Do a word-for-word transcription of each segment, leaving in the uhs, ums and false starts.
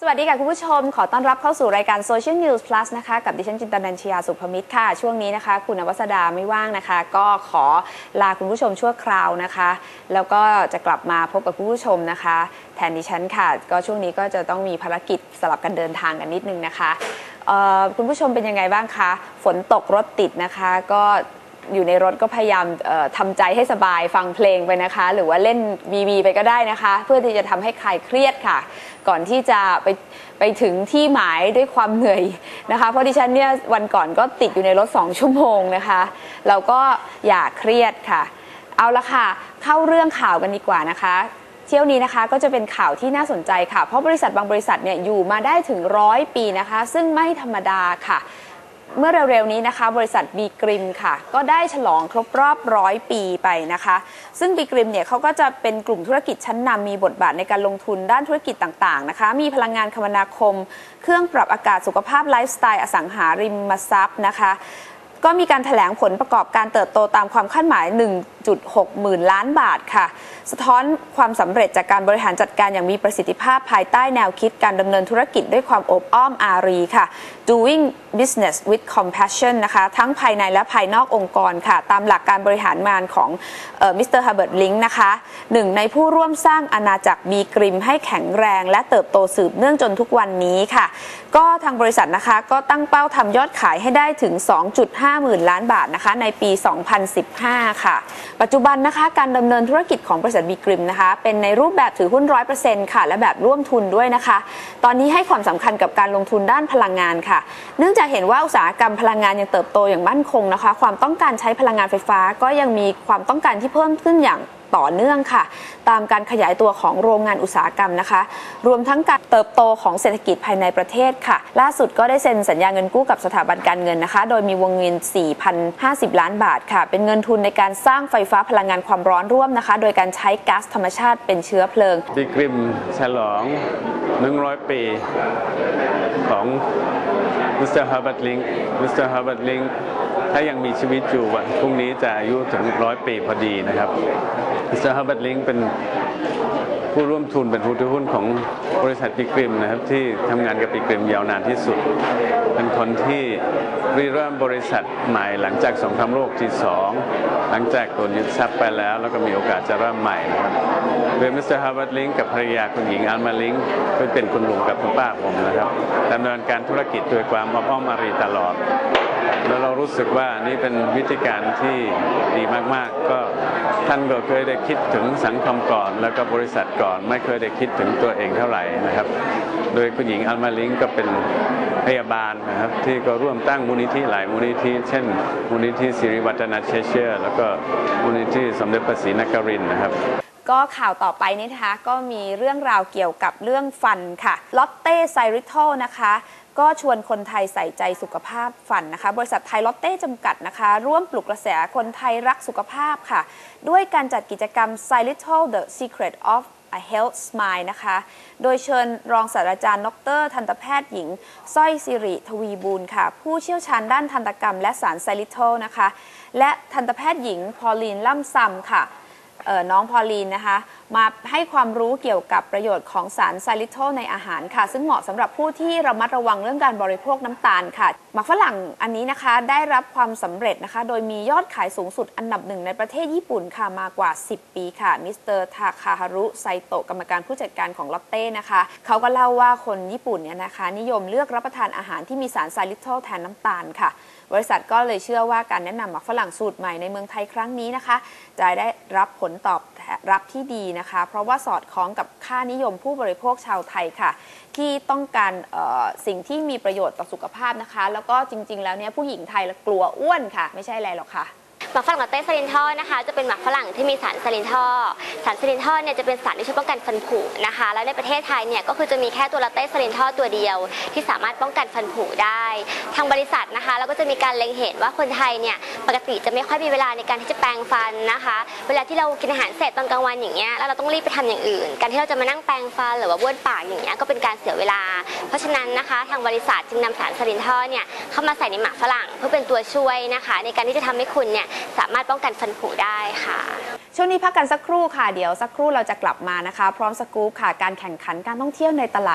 สวัสดีค่ะคุณผู้ชมขอต้อนรับเข้าสู่รายการ Social News Plus นะคะกับดิฉันจินตนันชยาสุภมิตรค่ะช่วงนี้นะคะคุณอวสดาไม่ว่างนะคะก็ขอลาคุณผู้ชมชั่วคราวนะคะแล้วก็จะกลับมาพบกับคุณผู้ชมนะคะแทนดิฉันค่ะก็ช่วงนี้ก็จะต้องมีภารกิจสลับกันเดินทางกันนิดนึงนะคะคุณผู้ชมเป็นยังไงบ้างคะฝนตกรถติดนะคะก็อยู่ในรถก็พยายามทำใจให้สบายฟังเพลงไปนะคะหรือว่าเล่น วี วี ไปก็ได้นะคะเพื่อที่จะทำให้คลายเครียดค่ะก่อนที่จะไปไปถึงที่หมายด้วยความเหนื่อยนะคะเพราะดิฉันเนี่ยวันก่อนก็ติดอยู่ในรถสองชั่วโมงนะคะเราก็อย่าเครียดค่ะเอาละค่ะเข้าเรื่องข่าวกันดีกว่านะคะเที่ยวนี้นะคะก็จะเป็นข่าวที่น่าสนใจค่ะเพราะบริษัทบางบริษัทเนี่ยอยู่มาได้ถึงร้อยปีนะคะซึ่งไม่ธรรมดาค่ะเมื่อเร็วๆนี้นะคะบริษัทบีกริมค่ะก็ได้ฉลองครบรอบร้อยปีไปนะคะซึ่งบีกริมเนี่ยเขาก็จะเป็นกลุ่มธุรกิจชั้นนำมีบทบาทในการลงทุนด้านธุรกิจต่างๆนะคะมีพลังงานคมนาคมเครื่องปรับอากาศสุขภาพไลฟ์สไตล์อสังหาริมทรัพย์นะคะก็มีการแถลงผลประกอบการเติบโตตามความคาดหมาย หนึ่งจุดหก หมื่นล้านบาทค่ะสะท้อนความสำเร็จจากการบริหารจัดการอย่างมีประสิทธิภาพภายใต้แนวคิดการดำเนินธุรกิจด้วยความอบอ้อมอารีค่ะ doing business with compassion นะคะทั้งภายในและภายนอกองค์กรค่ะตามหลักการบริหารงานของมิสเตอร์ฮาร์เบิร์ตลิงค์นะคะหนึ่งในผู้ร่วมสร้างอาณาจักรบีกริมให้แข็งแรงและเติบโตสืบเนื่องจนทุกวันนี้ค่ะก็ทางบริษัทนะคะก็ตั้งเป้าทำยอดขายให้ได้ถึง สองจุดห้า หมื่นล้านบาทนะคะในปี สองพันสิบห้า ค่ะปัจจุบันนะคะการดำเนินธุรกิจของบริษัทบีกริมนะคะเป็นในรูปแบบถือหุ้น ร้อยเปอร์เซ็นต์ ค่ะและแบบร่วมทุนด้วยนะคะตอนนี้ให้ความสำคัญกับการลงทุนด้านพลังงานค่ะเนื่องจากเห็นว่าอุตสาหกรรมพลังงานยังเติบโตอย่างมั่นคงนะคะความต้องการใช้พลังงานไฟฟ้าก็ยังมีความต้องการที่เพิ่มขึ้นอย่างต่อเนื่องค่ะตามการขยายตัวของโรงงานอุตสาหกรรมนะคะรวมทั้งการเติบโตของเศรษฐกิจภายในประเทศค่ะล่าสุดก็ได้เซ็นสัญญาเงินกู้กับสถาบันการเงินนะคะโดยมีวงเงิน สี่พันห้าสิบ ล้านบาทค่ะเป็นเงินทุนในการสร้างไฟฟ้าพลังงานความร้อนร่วมนะคะโดยการใช้ก๊าซธรรมชาติเป็นเชื้อเพลิงบีกริมฉลองหนึ่งร้อยปีของมิสเตอร์ฮาร์เบิร์ตลิงค์มิสเตอร์ฮาร์เบิร์ตลิงค์ถ้ายังมีชีวิตอยู่วันพรุ่งนี้จะอายุถึงร้อยปีพอดีนะครับมิสเตอร์ฮาร์เบิร์ตลิงค์เป็นผู้ร่วมทุนเป็นผู้ถือหุ้นของบริษัทบีกริมนะครับที่ทำงานกับบีกริมยาวนานที่สุดเป็นคนที่ริเริ่มบริษัทใหม่หลังจากสงครามโลกที่สองหลังจากโดนยึดทรัพย์ไปแล้วแล้วก็มีโอกาสจะเริ่มใหม่นะครับโดยมิสเตอร์ฮาร์เบิร์ตลิงค์กับภรรยาคุณหญิงอัลมาลิงค์เป็นคุณลุงกับคุณป้าผมนะครับดำเนินการธุรกิจด้วยความอบอ้อมอารีตลอดแล้วเรารู้สึกว่านี่เป็นวิธีการที่ดีมากๆก็ท่านก็เคยได้คิดถึงสังคมก่อนแล้วก็บริษัทก่อนไม่เคยได้คิดถึงตัวเองเท่าไหร่นะครับโดยคุณหญิงอัลมาลิงก็เป็นพยาบาลนะครับที่ก็ร่วมตั้งมูลนิธิหลายมูลนิธิเช่นมูลนิธิศิริวัฒนาเชเชอร์แล้วก็มูลนิธิสมเด็จพระศรีนครินทร์นะครับก็ข่าวต่อไปนี่นะคะก็มีเรื่องราวเกี่ยวกับเรื่องฟันค่ะลอตเต้ไซริทอลนะคะก็ชวนคนไทยใส่ใจสุขภาพฟันนะคะบริษัทไทยลอตเต้จำกัดนะคะร่วมปลุกกระแสคนไทยรักสุขภาพค่ะด้วยการจัดกิจกรรม Xylitol The Secret of a Health Smile นะคะโดยเชิญรองศาสตราจารย์ดรทันตแพทย์หญิงสร้อยสิริทวีบูรณ์ค่ะผู้เชี่ยวชาญด้านทันตกรรมและสารไซลิทอลนะคะและทันตแพทย์หญิงพอลีนล่ำซำค่ะน้องพอลีนนะคะมาให้ความรู้เกี่ยวกับประโยชน์ของสารไซลิทอลในอาหารค่ะซึ่งเหมาะสำหรับผู้ที่ระมัดระวังเรื่องการบริโภคน้ำตาลค่ะหมากฝรั่งอันนี้นะคะได้รับความสำเร็จนะคะโดยมียอดขายสูงสุดอันดับหนึ่งในประเทศญี่ปุ่นค่ะมากว่าสิบปีค่ะมิสเตอร์ทาคาฮารุไซโตะกรรมการผู้จัดการของลอตเต้นะคะเขาก็เล่าว่าคนญี่ปุ่นเนี่ยนะคะนิยมเลือกรับประทานอาหารที่มีสารไซลิทอลแทนน้ำตาลค่ะบริษัทก็เลยเชื่อว่าการแนะนำหมากฝรั่งสูตรใหม่ในเมืองไทยครั้งนี้นะคะจะได้รับผลตอบรับที่ดีนะคะเพราะว่าสอดคล้องกับค่านิยมผู้บริโภคชาวไทยค่ะที่ต้องการสิ่งที่มีประโยชน์ต่อสุขภาพนะคะแล้วก็จริงๆแล้วเนี่ยผู้หญิงไทยกลัวอ้วนค่ะไม่ใช่อะไรหรอกค่ะหมากฝรั่งลอตเต้ไซลินทอลนะคะจะเป็นหมากฝรั่งที่มีสารไซลินทอลสารไซลินทอลเนี่ยจะเป็นสารที่ช่วยป้องกันฟันผุนะคะแล้วในประเทศไทยเนี่ยก็คือจะมีแค่ตัวลอตเต้ไซลินทอลตัวเดียวที่สามารถป้องกันฟันผุได้ทางบริษัทนะคะแล้วก็จะมีการเล็งเห็นว่าคนไทยเนี่ยปกติจะไม่ค่อยมีเวลาในการที่จะแปรงฟันนะคะเวลาที่เรากินอาหารเสร็จตอนกลางวันอย่างเงี้ยแล้วเราต้องรีบไปทำอย่างอื่นการที่เราจะมานั่งแปรงฟันหรือว่าบ้วนปากอย่างเงี้ยก็เป็นการเสียเวลาเพราะฉะนั้นนะคะทางบริษัทจึงนำสารไซลินทอลเนี่ยเข้ามาใส่ในหมากฝรั่งเพื่อเป็นตัวช่วยนะคะในการที่จะทำให้คุณเนี่ยสามารถป้องกันฟันผุได้ค่ะช่วงนี้พักกันสักครู่ค่ะเดี๋ยวสักครู่เราจะกลับมานะคะพร้อมสกู๊ปค่ะการแข่งขันการท่องเที่ยวในตลาด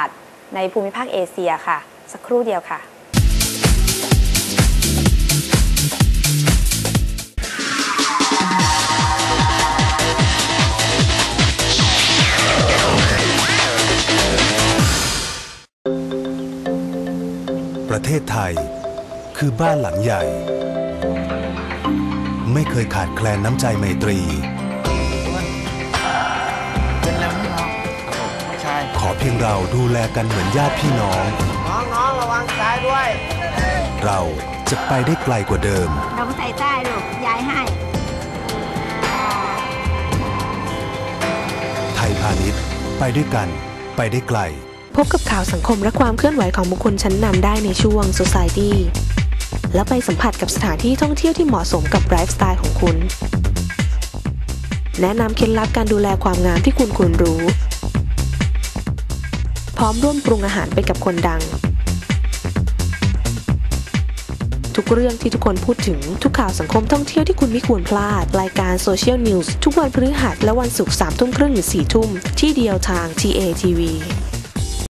ในภูมิภาคเอเชียค่ะสักครู่เดียวค่ะประเทศไทยคือบ้านหลังใหญ่ไม่เคยขาดแคลนน้ำใจไมตรีขอเพียงเราดูแลกันเหมือนญาติพี่น้องน้องๆระวังซ้ายด้วยเราจะไปได้ไกลกว่าเดิมเราใส่ใต้ลูกยายให้ไทยพาณิชย์ไปด้วยกันไปได้ไกลพบกับข่าวสังคมและความเคลื่อนไหวของบุคคลชั้นนำได้ในช่วง Society และไปสัมผัสกับสถานที่ท่องเที่ยวที่เหมาะสมกับไลฟ์สไตล์ของคุณแนะนำเคล็ดลับการดูแลความงามที่คุณควรรู้พร้อมร่วมปรุงอาหารไปกับคนดังทุกเรื่องที่ทุกคนพูดถึงทุกข่าวสังคมท่องเที่ยวที่คุณไม่ควรพลาดรายการ Social News ทุกวันพฤหัสและวันศุกร์สามทุ่มครึ่งหรือสี่ทุ่มที่เดียวทาง ที เอ ที วี